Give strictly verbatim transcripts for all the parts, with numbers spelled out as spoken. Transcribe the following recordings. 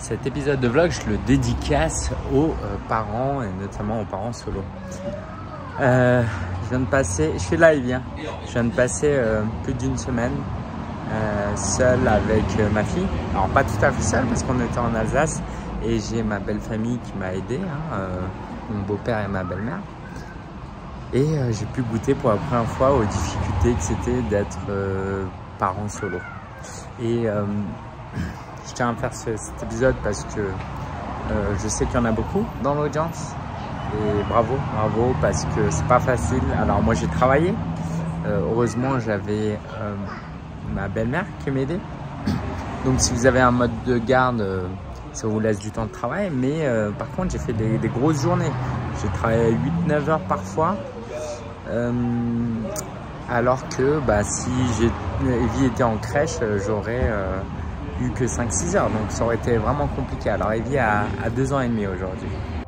Cet épisode de vlog, je le dédicace aux euh, parents et notamment aux parents solo. Euh, je viens de passer, je suis live, hein. Je viens de passer euh, plus d'une semaine euh, seul avec euh, ma fille. Alors pas tout à fait seul parce qu'on était en Alsace et j'ai ma belle famille qui m'a aidé, hein, euh, mon beau-père et ma belle-mère. Et euh, j'ai pu goûter pour la première fois aux difficultés que c'était d'être euh, parent solo. Et euh, je tiens à faire ce, cet épisode parce que euh, je sais qu'il y en a beaucoup dans l'audience. Et bravo, bravo, parce que c'est pas facile. Alors moi j'ai travaillé. Euh, heureusement j'avais euh, ma belle-mère qui m'aidait. Donc si vous avez un mode de garde, euh, ça vous laisse du temps de travail. Mais euh, par contre j'ai fait des, des grosses journées. J'ai travaillé huit neuf heures parfois. Euh, alors que bah, si Evie était en crèche, j'aurais euh, eu que cinq six heures. Donc ça aurait été vraiment compliqué. Alors Evie a, a deux ans et demi aujourd'hui.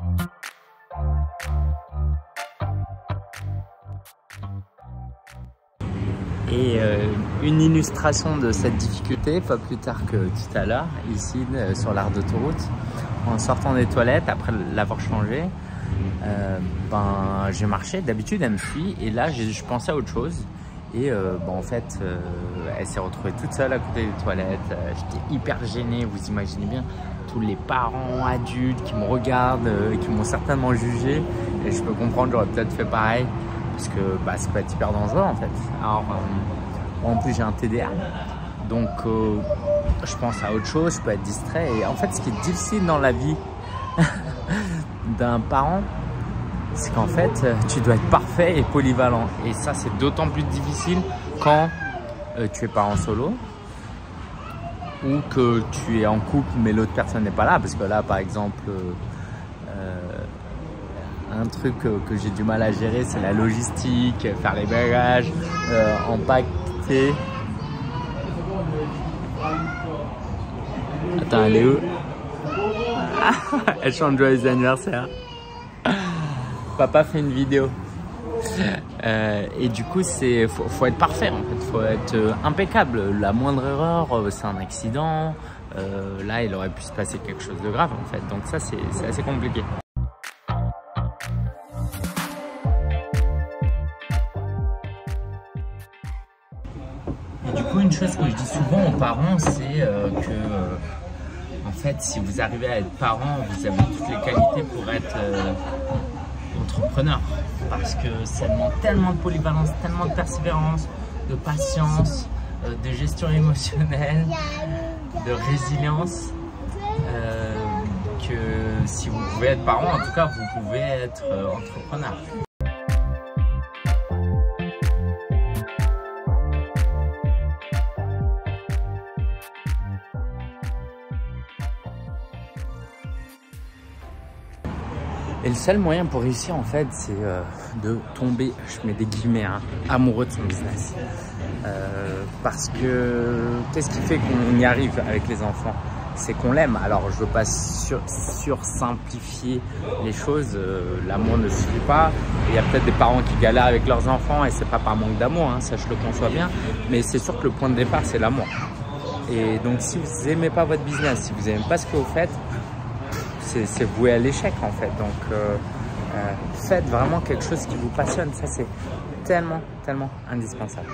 Et euh, une illustration de cette difficulté, pas plus tard que tout à l'heure, ici euh, sur l'aire d'autoroute, en sortant des toilettes, après l'avoir changé, euh, ben, j'ai marché, d'habitude elle me suit, et là je pensais à autre chose. Et euh, ben, en fait, euh, elle s'est retrouvée toute seule à côté des toilettes, euh, j'étais hyper gêné, vous imaginez bien, tous les parents adultes qui me regardent, euh, qui m'ont certainement jugé, et je peux comprendre, j'aurais peut-être fait pareil. Parce que bah, ça peut être hyper dangereux en fait. Alors, euh, en plus j'ai un T D A, donc euh, je pense à autre chose, je peux être distrait. Et en fait, ce qui est difficile dans la vie d'un parent, c'est qu'en fait, tu dois être parfait et polyvalent. Et ça, c'est d'autant plus difficile quand euh, tu es parent solo ou que tu es en couple mais l'autre personne n'est pas là. Parce que là, par exemple, euh, un truc que, que j'ai du mal à gérer, c'est la logistique, faire les bagages, euh, empaqueter. Attends, elle est où? Elle chante joyeux anniversaire. Papa fait une vidéo. Euh, et du coup, c'est faut, faut être parfait en fait, faut être euh, impeccable. La moindre erreur, euh, c'est un accident. Euh, là, il aurait pu se passer quelque chose de grave en fait. Donc ça, c'est assez compliqué. Une chose que je dis souvent aux parents, c'est euh, que euh, en fait, si vous arrivez à être parent, vous avez toutes les qualités pour être euh, entrepreneur, parce que ça demande tellement de polyvalence, tellement de persévérance, de patience, euh, de gestion émotionnelle, de résilience, euh, que si vous pouvez être parent, en tout cas, vous pouvez être euh, entrepreneur. Et le seul moyen pour réussir en fait, c'est euh, de tomber, je mets des guillemets, hein, amoureux de son business. Euh, parce que qu'est-ce qui fait qu'on y arrive avec les enfants? C'est qu'on l'aime. Alors je veux pas sur, sursimplifier les choses, euh, l'amour ne suffit pas. Il y a peut-être des parents qui galèrent avec leurs enfants et c'est pas par manque d'amour, hein, ça je le conçois bien. Mais c'est sûr que le point de départ c'est l'amour. Et donc si vous aimez pas votre business, si vous aimez pas ce que vous faites, c'est voué à l'échec en fait. Donc euh, euh, faites vraiment quelque chose qui vous passionne, ça c'est tellement tellement indispensable.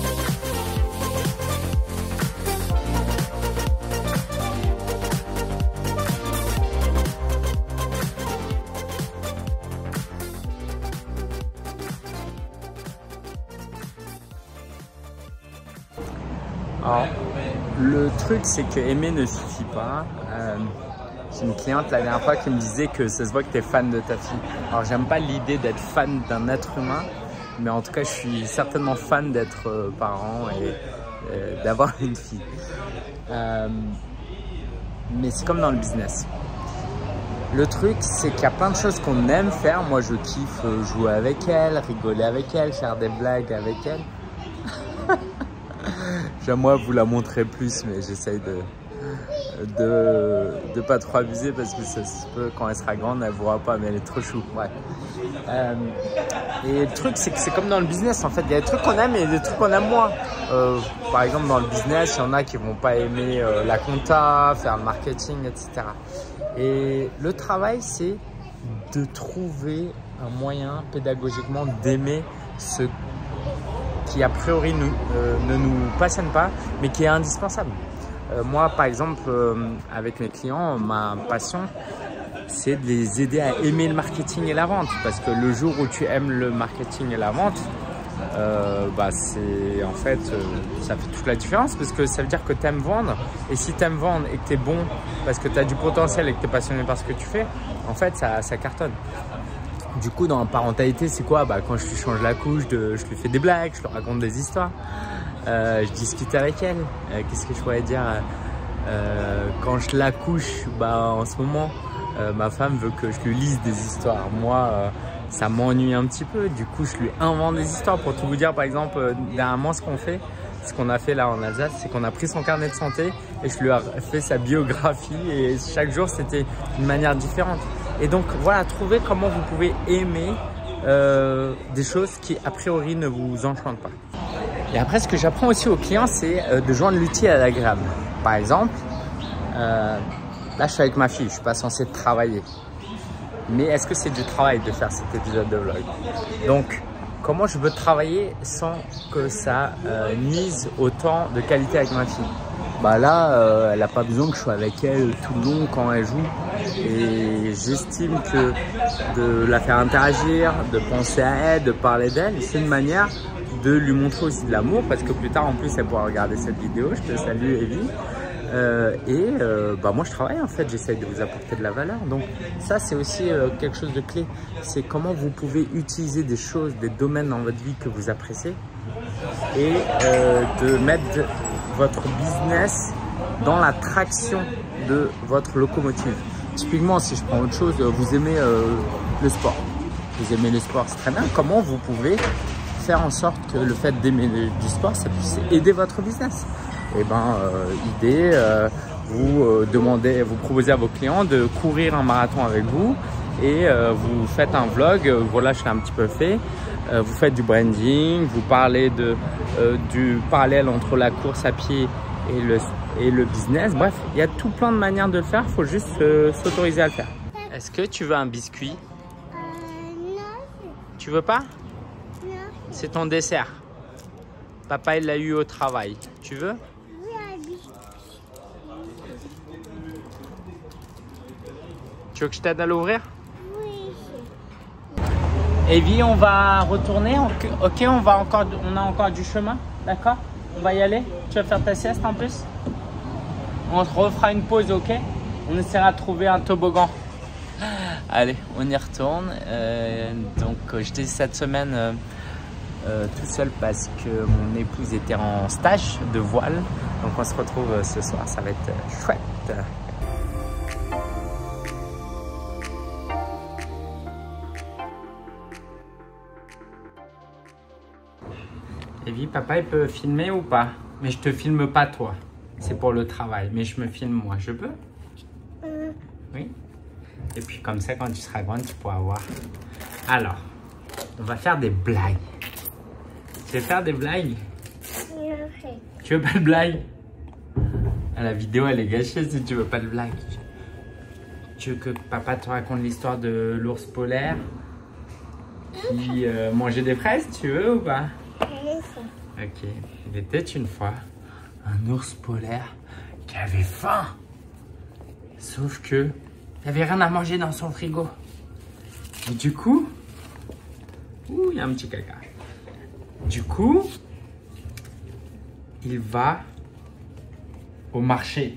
Alors le truc c'est que aimer ne suffit pas. euh, J'ai une cliente la dernière fois qui me disait que ça se voit que tu es fan de ta fille. Alors j'aime pas l'idée d'être fan d'un être humain, mais en tout cas je suis certainement fan d'être euh, parent et euh, d'avoir une fille. Euh, mais c'est comme dans le business. Le truc c'est qu'il y a plein de choses qu'on aime faire. Moi je kiffe jouer avec elle, rigoler avec elle, faire des blagues avec elle. J'aimerais vous la montrer plus, mais j'essaye de... de de pas trop abuser parce que ça se peut, quand elle sera grande, elle ne voit pas, mais elle est trop chou. Ouais. Euh, et le truc, c'est que c'est comme dans le business en fait. Il y a des trucs qu'on aime et des trucs qu'on aime moins. Euh, par exemple, dans le business, il y en a qui vont pas aimer euh, la compta, faire le marketing, et cetera. Et le travail, c'est de trouver un moyen pédagogiquement d'aimer ce qui a priori nous, euh, ne nous passionne pas, mais qui est indispensable. Euh, moi, par exemple, euh, avec mes clients, ma passion, c'est de les aider à aimer le marketing et la vente. Parce que le jour où tu aimes le marketing et la vente, euh, bah c'est en fait, euh, ça fait toute la différence parce que ça veut dire que tu aimes vendre. Et si tu aimes vendre et que tu es bon parce que tu as du potentiel et que tu es passionné par ce que tu fais, en fait, ça, ça cartonne. Du coup, dans la parentalité, c'est quoi? Bah, quand je lui change la couche, de, je lui fais des blagues, je lui raconte des histoires. Euh, je discute avec elle. Euh, Qu'est-ce que je pourrais dire? euh, Quand je la couche, bah, en ce moment, euh, ma femme veut que je lui lise des histoires. Moi, euh, ça m'ennuie un petit peu. Du coup, je lui invente des histoires. Pour tout vous dire, par exemple, euh, dernièrement, ce qu'on fait, ce qu'on a fait là en Alsace, c'est qu'on a pris son carnet de santé et je lui ai fait sa biographie. Et chaque jour, c'était une manière différente. Et donc, voilà, trouvez comment vous pouvez aimer euh, des choses qui, a priori, ne vous enchantent pas. Et après, ce que j'apprends aussi aux clients, c'est euh, de joindre l'utile à l'agréable. Par exemple, euh, là, je suis avec ma fille, je ne suis pas censé travailler. Mais est-ce que c'est du travail de faire cet épisode de vlog? Donc, comment je veux travailler sans que ça euh, nuise au temps de qualité avec ma fille? Bah là, euh, elle n'a pas besoin que je sois avec elle tout le long quand elle joue. Et j'estime que de la faire interagir, de penser à elle, de parler d'elle, c'est une manière de lui montrer aussi de l'amour. Parce que plus tard, en plus, elle pourra regarder cette vidéo. Je te salue, Evie. Euh, et euh, bah moi, je travaille en fait. J'essaye de vous apporter de la valeur. Donc ça, c'est aussi euh, quelque chose de clé. C'est comment vous pouvez utiliser des choses, des domaines dans votre vie que vous appréciez et euh, de mettre votre business dans la traction de votre locomotive. Typiquement, si je prends autre chose, vous aimez euh, le sport. Vous aimez le sport, c'est très bien. Comment vous pouvez faire en sorte que le fait d'aimer du sport, ça puisse aider votre business? Et ben, euh, idée, euh, vous euh, demandez, vous proposez à vos clients de courir un marathon avec vous et euh, vous faites un vlog. Euh, voilà, je l'ai un petit peu fait. Euh, vous faites du branding, vous parlez de, euh, du parallèle entre la course à pied et le, et le business. Bref, il y a tout plein de manières de le faire. Il faut juste euh, s'autoriser à le faire. Est-ce que tu veux un biscuit? Euh, non. Tu veux pas? Non. C'est ton dessert. Papa, il l'a eu au travail. Tu veux? Oui, un biscuit. Tu veux que je t'aide à l'ouvrir? Oui. Evie, on va retourner. Ok, on, va encore, on a encore du chemin. D'accord? On va y aller. Tu vas faire ta sieste en plus? On se refera une pause, ok? On essaiera de trouver un toboggan. Allez, on y retourne. Euh, donc, j'étais cette semaine euh, euh, tout seul parce que mon épouse était en stage de voile. Donc, on se retrouve euh, ce soir. Ça va être euh, chouette. Evie, papa, il peut filmer ou pas? Mais je te filme pas toi. C'est pour le travail. Mais je me filme moi. Je peux? Euh. Oui. Et puis comme ça, quand tu seras grande, tu pourras voir. Alors, on va faire des blagues. Tu veux faire des blagues? Oui. Tu veux pas de blague? Ah, la vidéo, elle est gâchée si tu veux pas de blague. Tu veux que papa te raconte l'histoire de l'ours polaire qui euh, mangeait des fraises? Tu veux ou pas? Ok. Il était une fois un ours polaire qui avait faim. Sauf que il n'y avait rien à manger dans son frigo. Et du coup, ouh, il y a un petit caca. Du coup, il va au marché.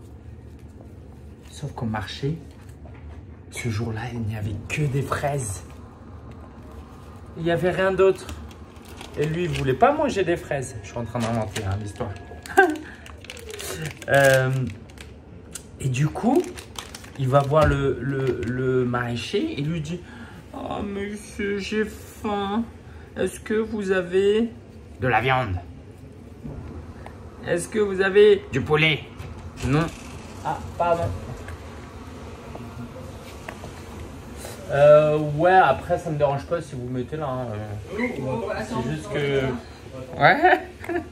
Sauf qu'au marché, ce jour-là, il n'y avait que des fraises. Il n'y avait rien d'autre. Et lui, il ne voulait pas manger des fraises. Je suis en train d'inventer hein, l'histoire. euh, et du coup, il va voir le, le, le maraîcher et lui dit « Oh monsieur, j'ai faim. Est-ce que vous avez de la viande? Est-ce que vous avez du poulet? Non. Ah, pardon. Euh, ouais, après ça me dérange pas si vous mettez là. Hein. Euh, c'est juste que. Ouais.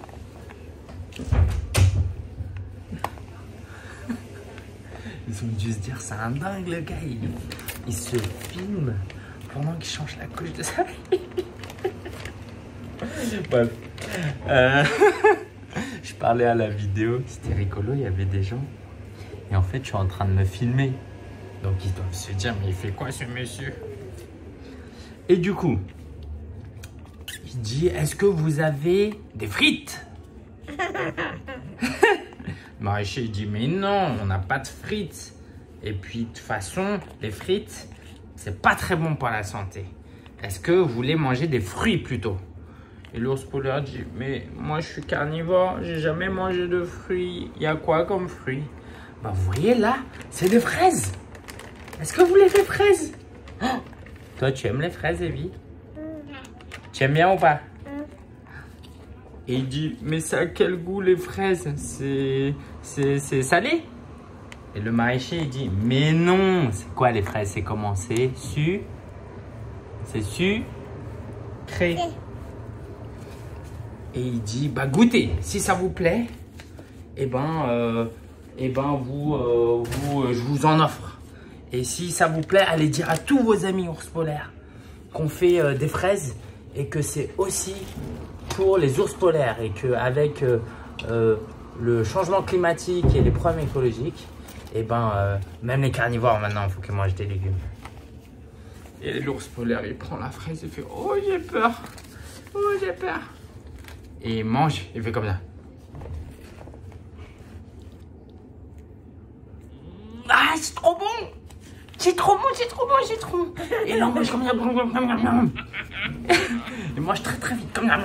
Ils ont dû se dire, c'est un dingue le gars. Il, il se filme pendant qu'il change la couche de sa fille. Bref. Euh, je parlais à la vidéo, c'était rigolo, il y avait des gens. Et en fait, je suis en train de me filmer. Donc ils doivent se dire, mais il fait quoi ce monsieur? Et du coup, il dit, est-ce que vous avez des frites? Maraîcher, il dit, mais non, on n'a pas de frites. Et puis, de toute façon, les frites, c'est pas très bon pour la santé. Est-ce que vous voulez manger des fruits plutôt? Et l'ours polaire dit, mais moi, je suis carnivore, j'ai jamais mangé de fruits. Il y a quoi comme fruits? Bah, vous voyez là, c'est des fraises. Est-ce que vous voulez des fraises? Oh, toi, tu aimes les fraises, Evie? Tu aimes bien ou pas? Et il dit, mais ça a quel goût les fraises? C'est salé? Et le maraîcher, il dit, mais non, c'est quoi les fraises? C'est comment? C'est su... C'est sucré. Et il dit, bah goûtez, si ça vous plaît, et eh ben, euh, eh ben vous, euh, vous, euh, je vous en offre. Et si ça vous plaît, allez dire à tous vos amis ours polaires qu'on fait euh, des fraises et que c'est aussi pour les ours polaires et qu'avec euh, euh, le changement climatique et les problèmes écologiques, et eh ben, euh, même les carnivores maintenant, il faut qu'ils mangent des légumes. Et l'ours polaire, il prend la fraise et fait, oh j'ai peur, oh j'ai peur. Et il mange, il fait comme ça. Ah, c'est trop bon! C'est trop bon, c'est trop bon, c'est trop bon! Et là, on mange comme ça. Il mange très très vite comme ça.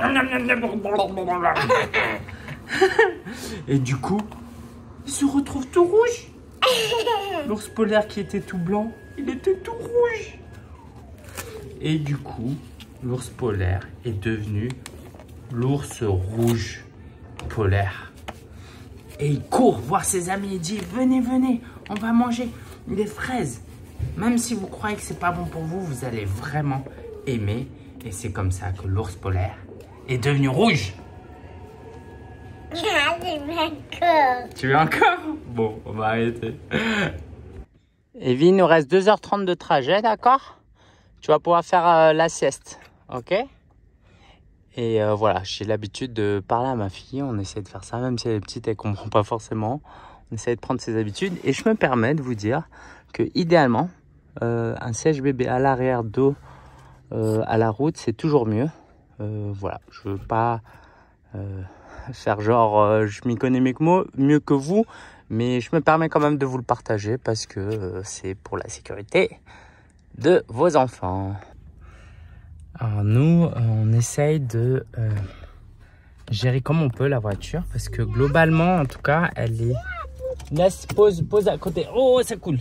Et du coup, il se retrouve tout rouge. L'ours polaire qui était tout blanc, il était tout rouge. Et du coup, l'ours polaire est devenu l'ours rouge polaire. Et il court voir ses amis et dit, venez, venez, on va manger des fraises. Même si vous croyez que c'est pas bon pour vous, vous allez vraiment aimer. Et c'est comme ça que l'ours polaire est devenu rouge. Tu veux encore? Bon, on va arrêter. Evie, il nous reste deux heures trente de trajet, d'accord? Tu vas pouvoir faire euh, la sieste, ok? Et euh, voilà, j'ai l'habitude de parler à ma fille. On essaie de faire ça, même si elle est petite, elle ne comprend pas forcément. On essaie de prendre ses habitudes. Et je me permets de vous dire que idéalement, euh, un siège bébé à l'arrière, dos euh, à la route, c'est toujours mieux. Euh, voilà, je ne veux pas euh, faire genre, euh, je m'y connais mieux que, moi, mieux que vous. Mais je me permets quand même de vous le partager parce que euh, c'est pour la sécurité de vos enfants. Alors nous, on essaye de euh, gérer comme on peut la voiture parce que globalement, en tout cas, elle est... Laisse, pose, pose à côté. Oh, ça coule.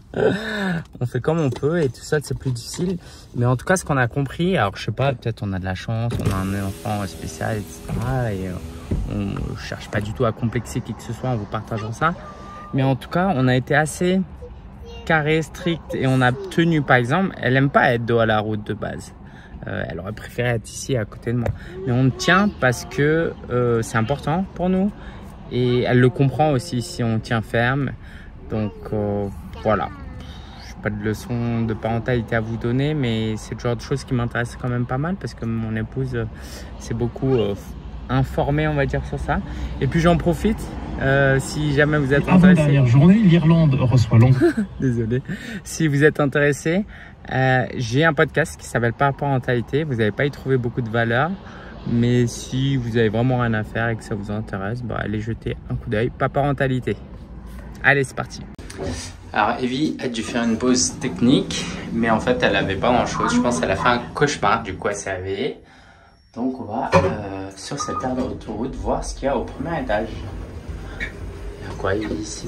On fait comme on peut et tout ça, c'est plus difficile. Mais en tout cas, ce qu'on a compris, alors je sais pas, peut-être on a de la chance, on a un enfant spécial, et cetera. Et euh, on ne cherche pas du tout à complexer qui que ce soit en vous partageant ça. Mais en tout cas, on a été assez carré, strict et on a tenu, par exemple, elle aime pas être dos à la route de base. Euh, elle aurait préféré être ici à côté de moi. Mais on tient parce que euh, c'est important pour nous. Et elle le comprend aussi si on tient ferme. Donc euh, voilà. Je n'ai pas de leçon de parentalité à vous donner. Mais c'est le genre de choses qui m'intéressent quand même pas mal. Parce que mon épouse euh, s'est beaucoup euh, informée, on va dire, sur ça. Et puis j'en profite. Euh, si jamais vous êtes intéressé. Avant dernière journée, l'Irlande reçoit Londres. Désolé. Si vous êtes intéressé, euh, j'ai un podcast qui s'appelle Parentalité. Vous n'allez pas y trouver beaucoup de valeur, mais si vous avez vraiment rien à faire et que ça vous intéresse, bah, allez jeter un coup d'œil. Parentalité. Allez, c'est parti. Alors, Evie a dû faire une pause technique, mais en fait, elle n'avait pas grand-chose. Je pense qu'elle a fait un cauchemar, du coup, elle s'est réveillée. Donc, on va euh, sur cette aire d'autoroute voir ce qu'il y a au premier étage. Il y a quoi, Evie, ici?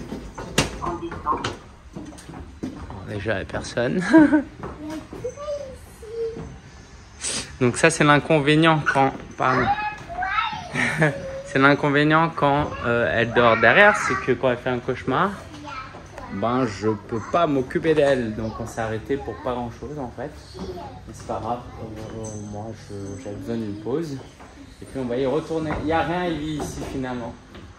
Déjà, il n'y a personne. Donc ça, c'est l'inconvénient quand... Pardon. C'est l'inconvénient quand euh, elle dort derrière, c'est que quand elle fait un cauchemar, ben je peux pas m'occuper d'elle. Donc on s'est arrêté pour pas grand chose en fait. Mais c'est pas grave, euh, moi j'avais besoin d'une pause. Et puis on va y retourner. Il n'y a rien Evie ici finalement.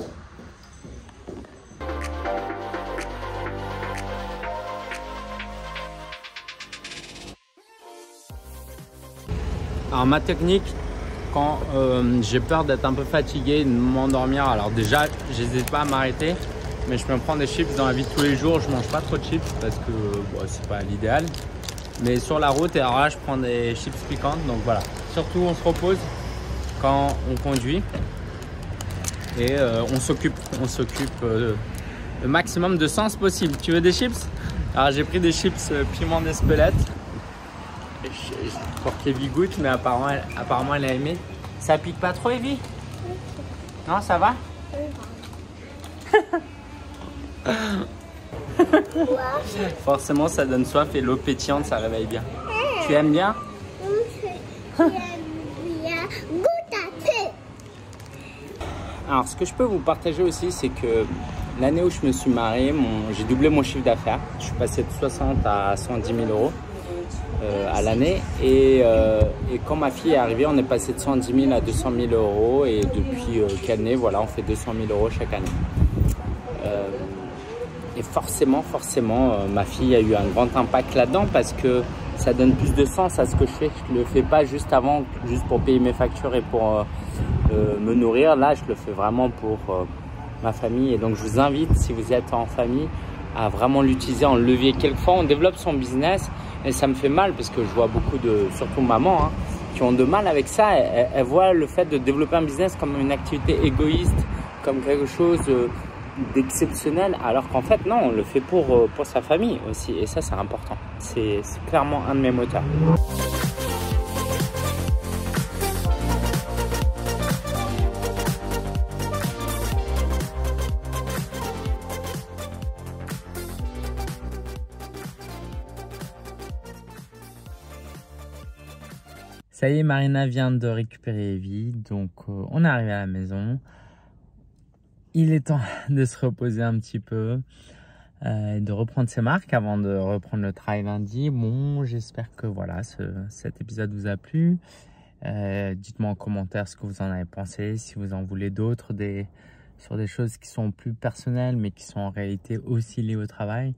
Alors ma technique, quand euh, j'ai peur d'être un peu fatigué, de m'endormir, alors déjà j'hésite pas à m'arrêter, mais je me prends des chips dans la vie de tous les jours. Je mange pas trop de chips parce que bon, c'est pas l'idéal, mais sur la route, et alors là je prends des chips piquantes. Donc voilà, surtout on se repose quand on conduit et euh, on s'occupe on s'occupe euh, le maximum de sens possible. Tu veux des chips? Alors j'ai pris des chips euh, piment d'Espelette pour qu'Evie goûte, mais apparemment elle, apparemment elle a aimé. Ça pique pas trop Evie? Non, ça va? Forcément ça donne soif et l'eau pétillante ça réveille bien. Tu aimes bien? Alors ce que je peux vous partager aussi, c'est que l'année où je me suis marié, mon... j'ai doublé mon chiffre d'affaires. Je suis passé de soixante à cent dix mille euros euh, à l'année. Et, euh, et quand ma fille est arrivée, on est passé de cent dix mille à deux cent mille euros. Et depuis euh, qu'elle est née, voilà, on fait deux cent mille euros chaque année. Euh, et forcément, forcément, euh, ma fille a eu un grand impact là-dedans parce que ça donne plus de sens à ce que je fais. Je ne le fais pas juste avant, juste pour payer mes factures et pour euh, euh, me nourrir. Là, je le fais vraiment pour euh, ma famille. Et donc, je vous invite, si vous êtes en famille, à vraiment l'utiliser en levier. Quelquefois, on développe son business et ça me fait mal parce que je vois beaucoup de, surtout maman, hein, qui ont de mal avec ça. Elles, elles voient le fait de développer un business comme une activité égoïste, comme quelque chose euh, d'exceptionnel, alors qu'en fait, non, on le fait pour, euh, pour sa famille aussi. Et ça, c'est important. C'est clairement un de mes moteurs. Ça y est, Marina vient de récupérer Evie, donc euh, on est arrivé à la maison. Il est temps de se reposer un petit peu, euh, de reprendre ses marques avant de reprendre le travail lundi. Bon, j'espère que voilà, ce, cet épisode vous a plu. Euh, Dites-moi en commentaire ce que vous en avez pensé, si vous en voulez d'autres, des, sur des choses qui sont plus personnelles, mais qui sont en réalité aussi liées au travail.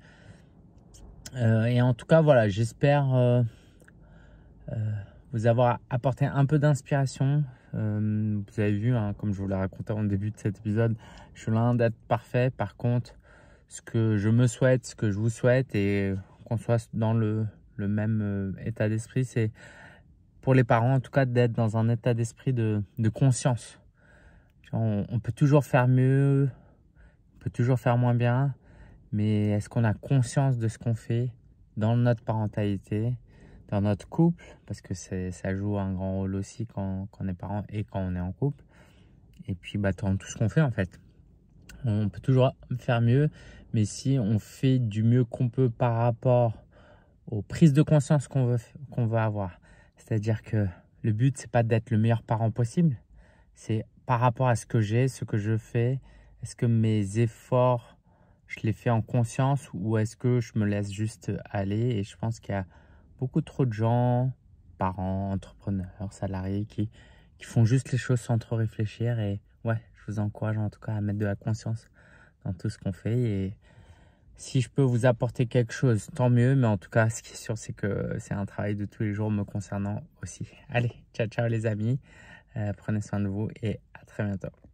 Euh, et en tout cas, voilà, j'espère euh, euh, vous avoir apporté un peu d'inspiration. Euh, vous avez vu, hein, comme je vous l'ai raconté en début de cet épisode, je suis loin d'être parfait. Par contre, ce que je me souhaite, ce que je vous souhaite, et qu'on soit dans le, le même euh, état d'esprit, c'est pour les parents, en tout cas, d'être dans un état d'esprit de, de conscience. On, on peut toujours faire mieux, on peut toujours faire moins bien, mais est-ce qu'on a conscience de ce qu'on fait dans notre parentalité, dans notre couple, parce que ça joue un grand rôle aussi quand, quand on est parent et quand on est en couple, et puis bah, dans tout ce qu'on fait en fait. On peut toujours faire mieux, mais si on fait du mieux qu'on peut par rapport aux prises de conscience qu'on veut, qu'on veut avoir, c'est-à-dire que le but c'est pas d'être le meilleur parent possible, c'est par rapport à ce que j'ai, ce que je fais, est-ce que mes efforts, je les fais en conscience ou est-ce que je me laisse juste aller? Et je pense qu'il y a beaucoup trop de gens, parents, entrepreneurs, salariés qui, qui font juste les choses sans trop réfléchir. Et ouais, je vous encourage en tout cas à mettre de la conscience dans tout ce qu'on fait. Et si je peux vous apporter quelque chose, tant mieux. Mais en tout cas, ce qui est sûr, c'est que c'est un travail de tous les jours me concernant aussi. Allez, ciao, ciao les amis. Euh, prenez soin de vous et à très bientôt.